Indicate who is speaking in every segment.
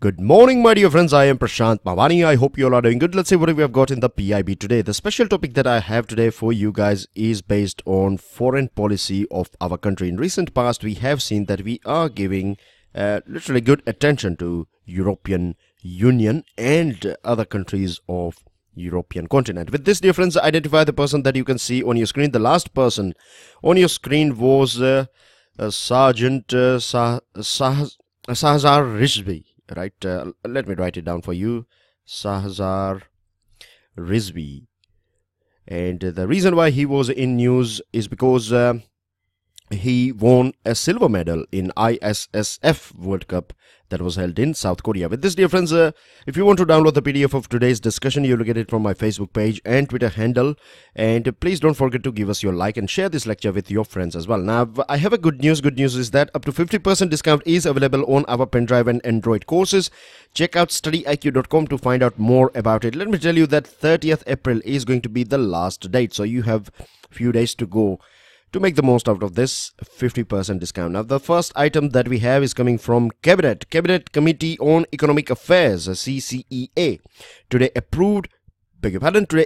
Speaker 1: Good morning, my dear friends. I am Prashant Mavani. I hope you all are doing good. Let's see what we have got in the PIB today. The special topic that I have today for you guys is based on foreign policy of our country. In recent past, we have seen that we are giving literally good attention to European Union and other countries of European continent. With this, dear friends, identify the person that you can see on your screen. The last person on your screen was Sergeant Sahazar Rizvi. Right, let me write it down for you. Sahazar Rizvi. And the reason why he was in news is because he won a silver medal in ISSF World Cup that was held in South Korea. With this, dear friends, if you want to download the PDF of today's discussion, you'll get it from my Facebook page and Twitter handle. And please don't forget to give us your like and share this lecture with your friends as well. Now, I have a good news. Good news is that up to 50% discount is available on our pendrive and Android courses. Check out StudyIQ.com to find out more about it. Let me tell you that 30th April is going to be the last date. So you have a few days to go to make the most out of this 50% discount. Now, the first item that we have is coming from Cabinet Committee on Economic Affairs, CCEA. Today approved the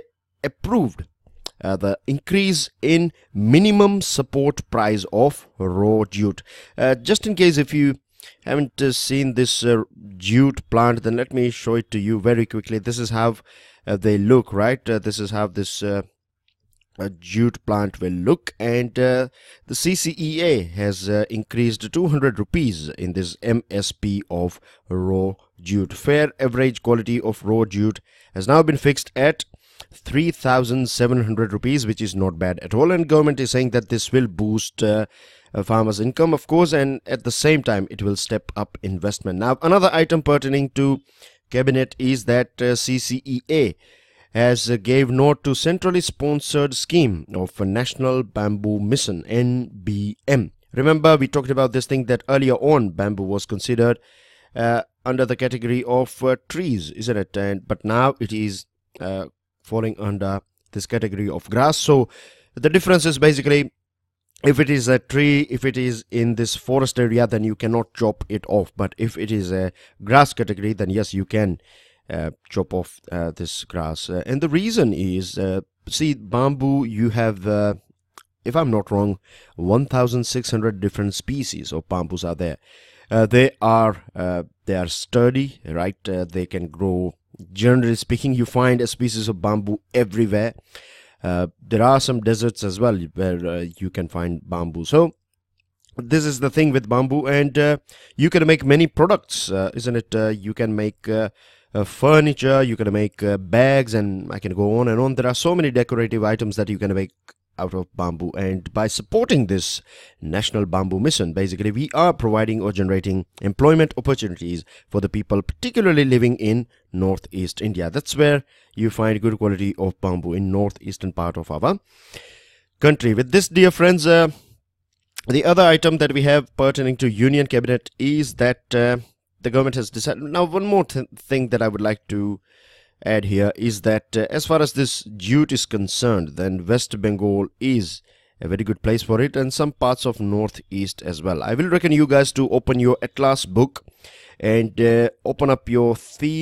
Speaker 1: increase in minimum support price of raw jute. Just in case if you haven't seen this jute plant, then let me show it to you very quickly. This is how they look, right? This is how this a jute plant will look, and the CCEA has increased 200 rupees in this MSP of raw jute. Fair average quality of raw jute has now been fixed at 3,700 rupees, which is not bad at all, and government is saying that this will boost farmers' income, of course, and at the same time it will step up investment. Now, another item pertaining to cabinet is that CCEA has gave note to centrally sponsored scheme of a National Bamboo Mission, NBM. Remember, we talked about this thing that earlier on bamboo was considered under the category of trees, isn't it? But now it is falling under this category of grass. So the difference is basically, if it is a tree, if it is in this forest area, then you cannot chop it off. But if it is a grass category, then yes, you can chop off this grass. And the reason is, see, bamboo, you have, if I'm not wrong, 1,600 different species of bamboos are there. They are sturdy, right? They can grow. Generally speaking, you find a species of bamboo everywhere. There are some deserts as well where you can find bamboo. So this is the thing with bamboo, and you can make many products, isn't it? You can make furniture, you can make bags, and I can go on and on. There are so many decorative items that you can make out of bamboo, and by supporting this National Bamboo Mission, basically we are providing or generating employment opportunities for the people particularly living in northeast India. That's where you find good quality of bamboo, in northeastern part of our country. With this, dear friends, the other item that we have pertaining to Union Cabinet is that the government has decided. Now, one more thing that I would like to add here is that as far as this jute is concerned, then West Bengal is a very good place for it, and some parts of northeast as well. I will recommend you guys to open your Atlas book and open up your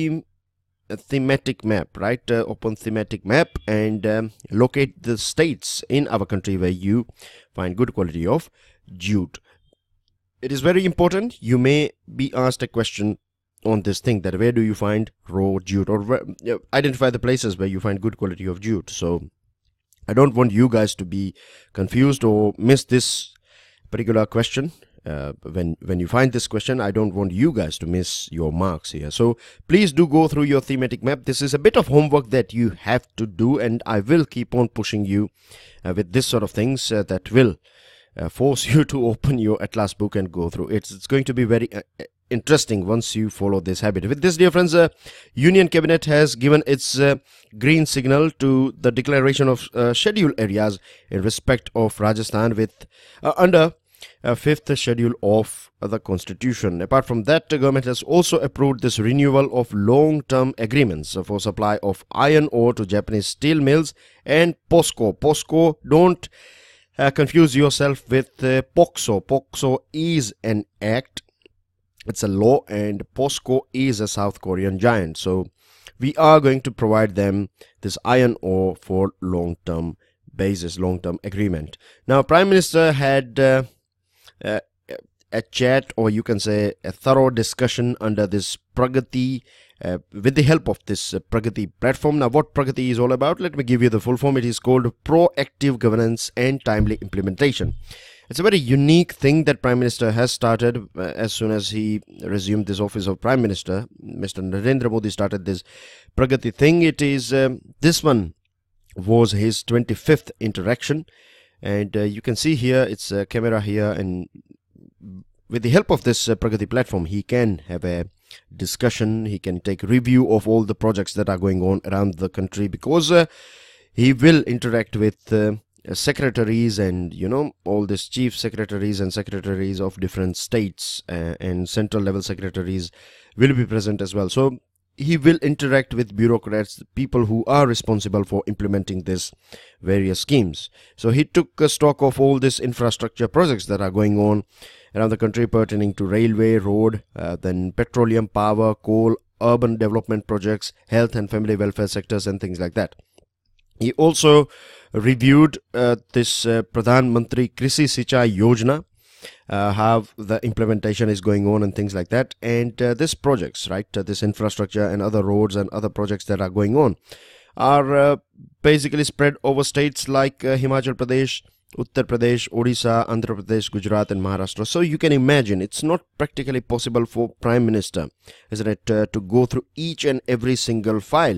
Speaker 1: thematic map, right? Open thematic map and locate the states in our country where you find good quality of jute. It is very important. You may be asked a question on this thing, that where do you find raw jute, or identify the places where you find good quality of jute. So I don't want you guys to be confused or miss this particular question. When you find this question, I don't want you guys to miss your marks here. So please do go through your thematic map. This is a bit of homework that you have to do, and I will keep on pushing you with this sort of things that will force you to open your Atlas book and go through it. It's going to be very interesting once you follow this habit. With this, dear friends, Union Cabinet has given its green signal to the declaration of scheduled areas in respect of Rajasthan with under 5th schedule of the Constitution. Apart from that, the government has also approved this renewal of long-term agreements for supply of iron ore to Japanese steel mills and POSCO. POSCO, don't confuse yourself with POXO. POXO is an act it's a law, and POSCO is a South Korean giant. So we are going to provide them this iron ore for long-term basis, long-term agreement. Now, Prime Minister had uh, a chat, or you can say a thorough discussion under this Pragati, with the help of this Pragati platform. Now, what Pragati is all about, let me give you the full form. It is called Proactive Governance and Timely Implementation. It's a very unique thing that Prime Minister has started as soon as he resumed this office of Prime Minister. Mr. Narendra Modi started this Pragati thing. It is, this one was his 25th interaction, and you can see here, it's a camera here, and with the help of this Pragati platform, he can have a discussion, he can take review of all the projects that are going on around the country, because he will interact with secretaries and, you know, all these chief secretaries and secretaries of different states, and central level secretaries will be present as well. So he will interact with bureaucrats, people who are responsible for implementing this various schemes. So he took stock of all these infrastructure projects that are going on around the country pertaining to railway, road, then petroleum, power, coal, urban development projects, health and family welfare sectors, and things like that. He also reviewed this Pradhan Mantri Krishi Sinchai Yojana, how the implementation is going on and things like that. And these projects, right, this infrastructure and other roads and other projects that are going on are basically spread over states like Himachal Pradesh, Uttar Pradesh, Odisha, Andhra Pradesh, Gujarat and Maharashtra. So you can imagine it's not practically possible for Prime Minister, isn't it, to go through each and every single file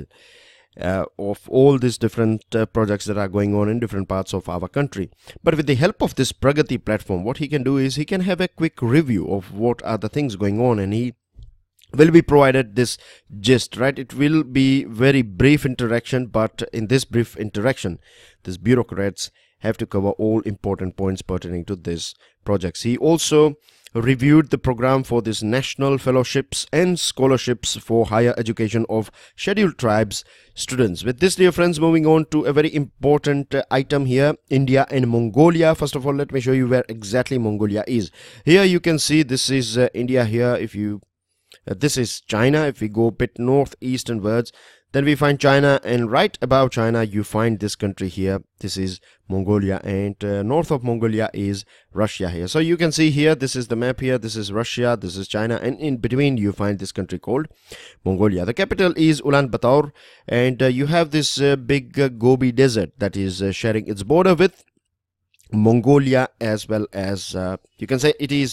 Speaker 1: of all these different projects that are going on in different parts of our country. But with the help of this Pragati platform, what he can do is he can have a quick review of what are the things going on, and he will be provided this gist, right? It will be very brief interaction, but in this brief interaction, these bureaucrats have to cover all important points pertaining to these projects. He also reviewed the program for this national fellowships and scholarships for higher education of scheduled tribes students. With this, dear friends, moving on to a very important item here, India and Mongolia. First of all, let me show you where exactly Mongolia is. Here you can see this is India here. If you this is China. If we go a bit northeasternwards, then we find China, and right above China you find this country here. This is Mongolia, and north of Mongolia is Russia here. So you can see here, this is the map here. This is Russia, this is China, and in between you find this country called Mongolia. The capital is Ulaanbaatar, and you have this big Gobi Desert that is sharing its border with Mongolia, as well as you can say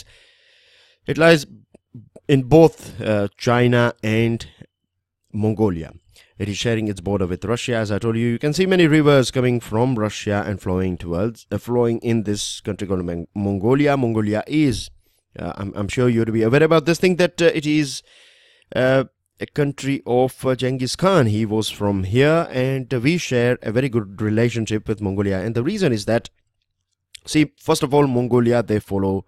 Speaker 1: it lies in both China and Mongolia. It is sharing its border with Russia. As I told you, you can see many rivers coming from Russia and flowing towards flowing in this country called Mongolia. Mongolia is I'm sure you to be aware about this thing, that it is a country of Genghis Khan. He was from here, and we share a very good relationship with Mongolia. And the reason is that, see, first of all, Mongolia, they follow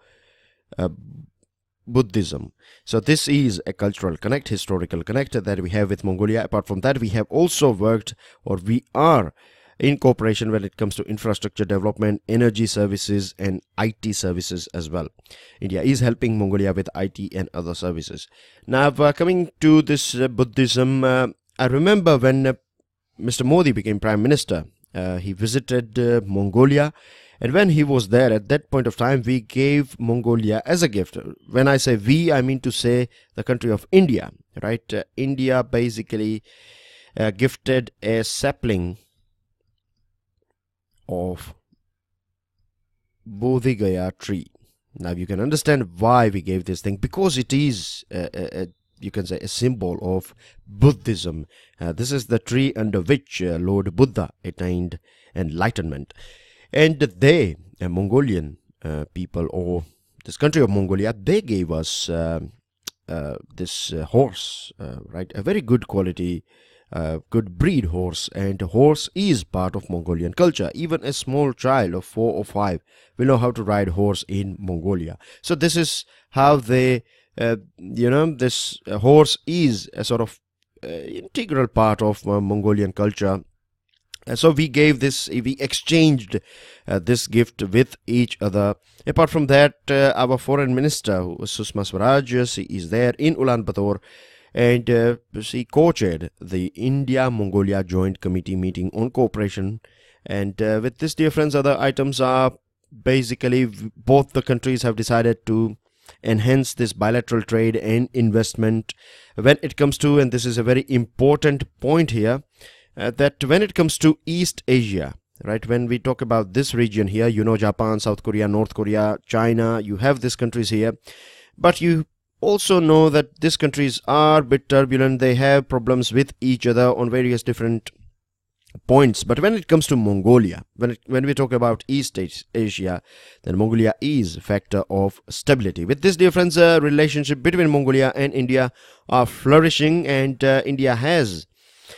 Speaker 1: Buddhism. So this is a cultural connect, historical connect that we have with Mongolia. Apart from that, we have also worked, or we are in cooperation when it comes to infrastructure development, energy services and IT services as well. India is helping Mongolia with IT and other services. Now, coming to this Buddhism, I remember when Mr. Modi became Prime Minister, he visited Mongolia. And when he was there, at that point of time, we gave Mongolia as a gift. When I say we, I mean to say the country of India, right? India basically gifted a sapling of Bodhi Gaya tree. Now you can understand why we gave this thing, because it is you can say a symbol of Buddhism. This is the tree under which Lord Buddha attained enlightenment. And they, Mongolian people, or this country of Mongolia, they gave us this horse, right? A very good quality, good breed horse. And horse is part of Mongolian culture. Even a small child of 4 or 5 will know how to ride horse in Mongolia. So this is how they, this horse is a sort of integral part of Mongolian culture. So we exchanged this gift with each other. Apart from that, our foreign minister, Sushma Swaraj, she is there in Ulaanbaatar, and she co-chaired the India-Mongolia Joint Committee meeting on cooperation. And with this, dear friends, other items are basically both the countries have decided to enhance this bilateral trade and investment when it comes to, and this is a very important point here, that when it comes to East Asia, right, when we talk about this region here, you know, Japan, South Korea, North Korea, China, you have these countries here, but you also know that these countries are a bit turbulent. They have problems with each other on various different points. But when it comes to Mongolia, when we talk about East Asia, then Mongolia is a factor of stability. With this, dear friends, relationship between Mongolia and India are flourishing, and India has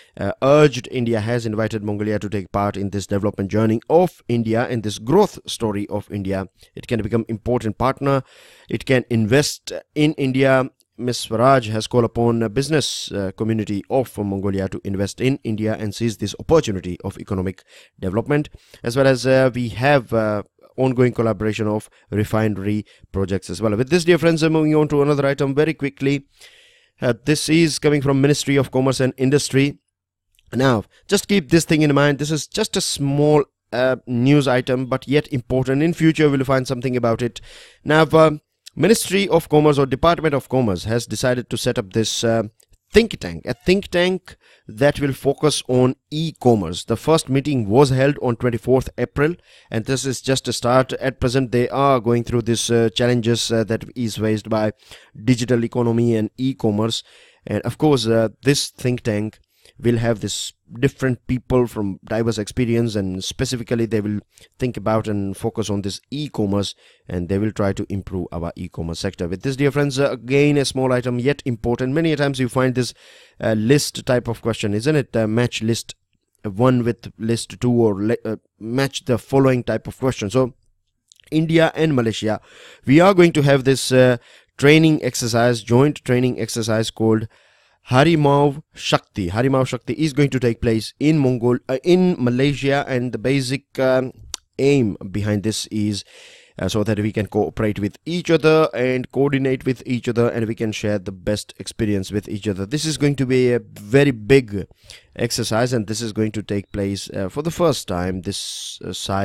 Speaker 1: invited Mongolia to take part in this development journey of India and this growth story of India. It can become important partner. It can invest in India. Ms. Swaraj has called upon a business community of Mongolia to invest in India and seize this opportunity of economic development, as well as we have ongoing collaboration of refinery projects as well. With this, dear friends, moving on to another item very quickly. This is coming from Ministry of Commerce and Industry. Now, just keep this thing in mind. This is just a small news item, but yet important. In future, we'll find something about it. Now, Ministry of Commerce or Department of Commerce has decided to set up this think tank, a think tank that will focus on e-commerce. The first meeting was held on 24th April, and this is just a start. At present, they are going through these challenges that is faced by digital economy and e-commerce. And of course, this think tank will have this different people from diverse experience, and specifically they will think about and focus on this e-commerce, and they will try to improve our e-commerce sector. With this, dear friends, again a small item yet important. Many times you find this list type of question, isn't it? Match list 1 with list 2, or match the following type of question. So India and Malaysia, we are going to have this training exercise, joint training exercise called Harimau Shakti. Harimau Shakti is going to take place in Malaysia, and the basic aim behind this is so that we can cooperate with each other and coordinate with each other, and we can share the best experience with each other. This is going to be a very big exercise, and this is going to take place for the first time. This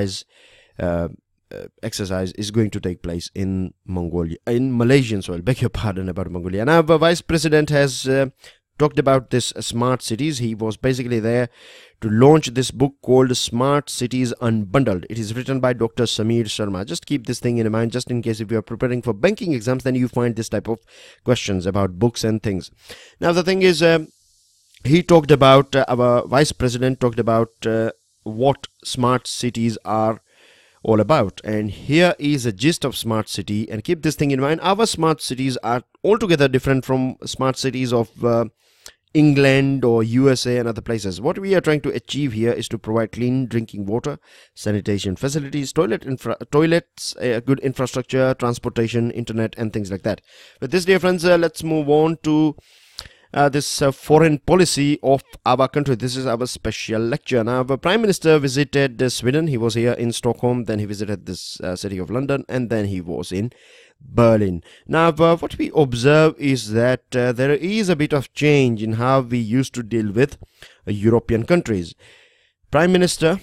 Speaker 1: exercise is going to take place in Malaysian soil. Beg your pardon about Mongolia. Now, the Vice President has talked about this smart cities. He was basically there to launch this book called Smart Cities Unbundled. It is written by Dr. Sameer Sharma. Just keep this thing in mind, just in case if you are preparing for banking exams, then you find this type of questions about books and things. Now, the thing is, he talked about, our Vice President talked about what smart cities are all about, and here is a gist of smart city. And keep this thing in mind, our smart cities are altogether different from smart cities of England or USA and other places. What we are trying to achieve here is to provide clean drinking water, sanitation facilities, toilets, good infrastructure, transportation, internet, and things like that. With this, dear friends, let's move on to this foreign policy of our country. This is our special lecture. Now, the Prime Minister visited Sweden. He was here in Stockholm, then he visited this city of London, and then he was in Berlin. Now, what we observe is that there is a bit of change in how we used to deal with European countries. Prime Minister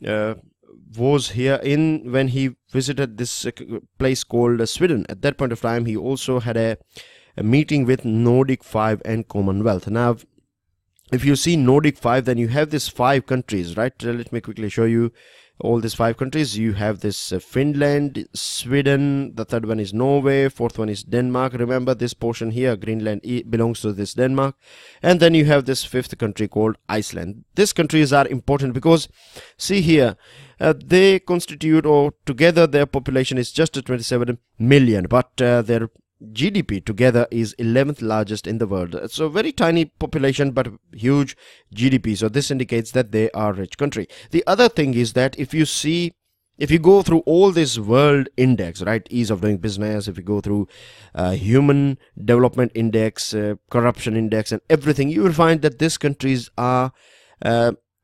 Speaker 1: was here when he visited this place called Sweden. At that point of time, he also had a meeting with Nordic 5 and Commonwealth. Now, if you see Nordic 5, then you have these 5 countries, right? Let me quickly show you all these 5 countries. You have this Finland, Sweden, the third one is Norway, fourth one is Denmark. Remember, this portion here, Greenland, belongs to this Denmark. And then you have this 5th country called Iceland. These countries are important because, see here, they constitute, or together their population is just 27 million, but their GDP together is 11th largest in the world. So very tiny population but huge GDP. So this indicates that they are a rich country. The other thing is that if you go through all this world index, right, ease of doing business, if you go through human development index, corruption index, and everything, you will find that these countries are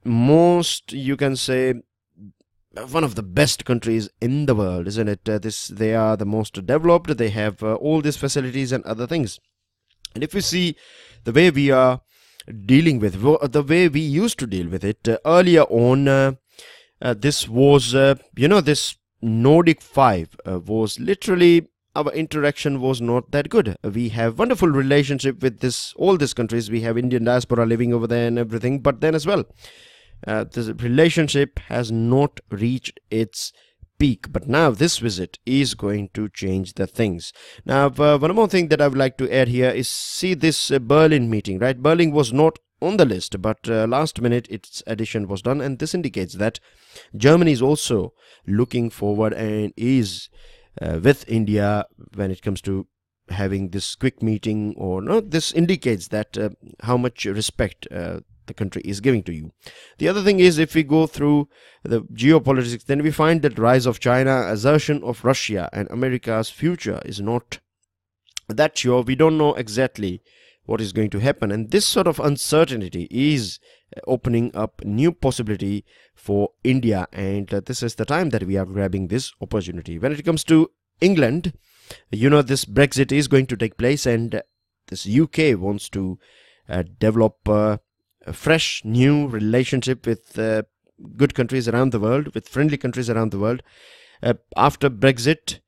Speaker 1: most, you can say, one of the best countries in the world, isn't it? They are the most developed. They have all these facilities and other things. And if we see the way we are dealing with, the way we used to deal with it earlier on, this was, this Nordic 5 was literally, our interaction was not that good. We have wonderful relationship with all these countries. We have Indian diaspora living over there and everything, but then as well, this relationship has not reached its peak. But now this visit is going to change the things. Now, one more thing that I would like to add here is, see this Berlin meeting, right? Berlin was not on the list, but last minute its addition was done, and this indicates that Germany is also looking forward and is with India when it comes to having this quick meeting or not. This indicates that how much respect the country is giving to you. The other thing is, if we go through the geopolitics, then we find that rise of China, assertion of Russia, and America's future is not that sure. We don't know exactly what is going to happen, and this sort of uncertainty is opening up new possibility for India, and this is the time that we are grabbing this opportunity. When it comes to England, this Brexit is going to take place, and this UK wants to develop a fresh new relationship with good countries around the world, with friendly countries around the world. After Brexit,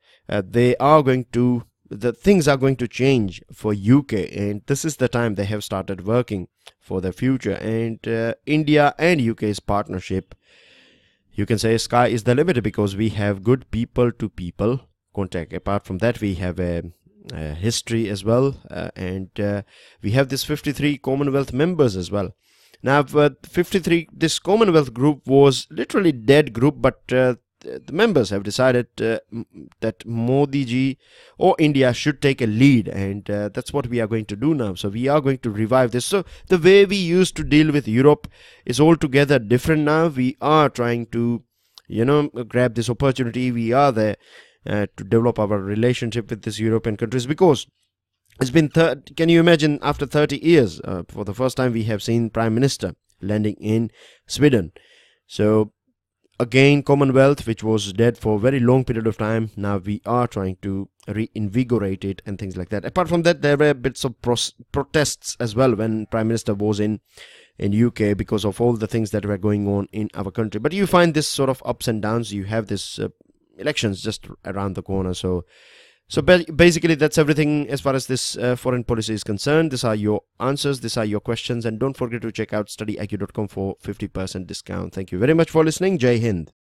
Speaker 1: the things are going to change for UK, and this is the time they have started working for the future. And India and UK's partnership, you can say sky is the limit, because we have good people to people contact. Apart from that, we have a history as well, and we have this 53 Commonwealth members as well. Now, 53, this Commonwealth group was literally dead group, but the members have decided that Modi ji or India should take a lead, and that's what we are going to do now. So we are going to revive this. So the way we used to deal with Europe is altogether different now. We are trying to, grab this opportunity. We are there to develop our relationship with these European countries, because it's been, can you imagine, after 30 years, for the first time we have seen Prime Minister landing in Sweden. So again, Commonwealth, which was dead for a very long period of time, now we are trying to reinvigorate it and things like that. Apart from that, there were bits of protests as well when Prime Minister was in UK, because of all the things that were going on in our country. But you find this sort of ups and downs. You have this elections just around the corner. So basically, that's everything as far as this foreign policy is concerned. These are your answers. These are your questions. And don't forget to check out StudyIQ.com for 50% discount. Thank you very much for listening. Jai Hind.